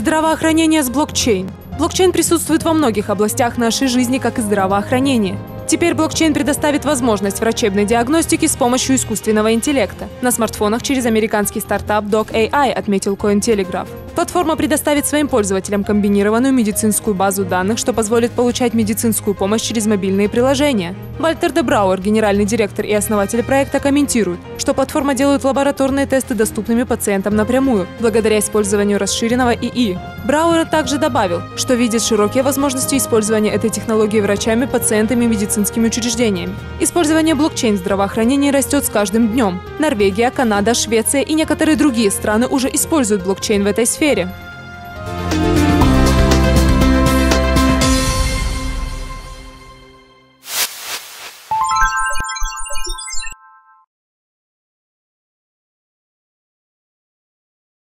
Здравоохранение с блокчейн. Блокчейн присутствует во многих областях нашей жизни, как и здравоохранение. Теперь блокчейн предоставит возможность врачебной диагностики с помощью искусственного интеллекта. На смартфонах через американский стартап Doc.ai, отметил Cointelegraph. Платформа предоставит своим пользователям комбинированную медицинскую базу данных, что позволит получать медицинскую помощь через мобильные приложения. Вальтер де Брауэр, генеральный директор и основатель проекта, комментирует, что платформа делает лабораторные тесты доступными пациентам напрямую, благодаря использованию расширенного ИИ. Брауэр также добавил, что видит широкие возможности использования этой технологии врачами, пациентами и медицинскими учреждениями. Использование блокчейн в здравоохранении растет с каждым днем. Норвегия, Канада, Швеция и некоторые другие страны уже используют блокчейн в этой сфере.